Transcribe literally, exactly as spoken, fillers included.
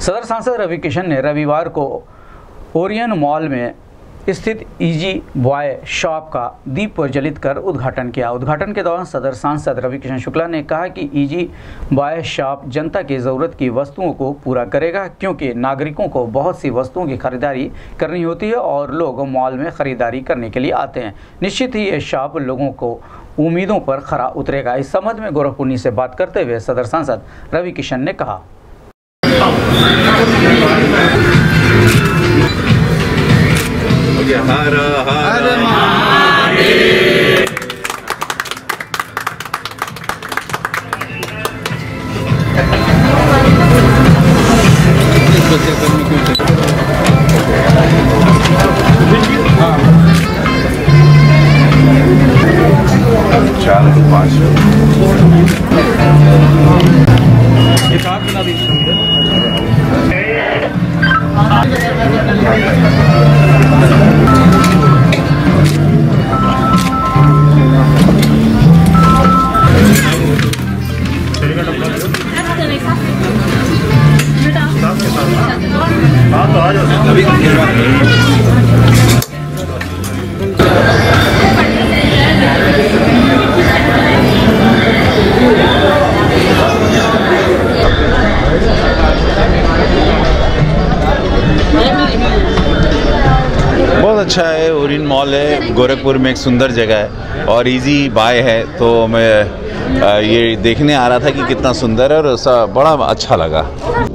सदर सांसद रवि किशन ने रविवार को ओरियन मॉल में स्थित इजी बॉय शॉप का दीप प्रज्वलित कर उद्घाटन किया। उद्घाटन के दौरान सदर सांसद रवि किशन शुक्ला ने कहा कि इजी बॉय शॉप जनता की ज़रूरत की वस्तुओं को पूरा करेगा, क्योंकि नागरिकों को बहुत सी वस्तुओं की खरीदारी करनी होती है और लोग मॉल में खरीदारी करने के लिए आते हैं। निश्चित ही ये शॉप लोगों को उम्मीदों पर खरा उतरेगा। इस संबंध में गोरखपुर से बात करते हुए सदर सांसद रवि किशन ने कहा, हर हर महादेव। चार तो पाँच एक आठ बना दीजिए। बहुत अच्छा है। ओरियन मॉल है, गोरखपुर में एक सुंदर जगह है और इजी बाय है, तो मैं ये देखने आ रहा था कि कितना सुंदर है और बड़ा अच्छा लगा।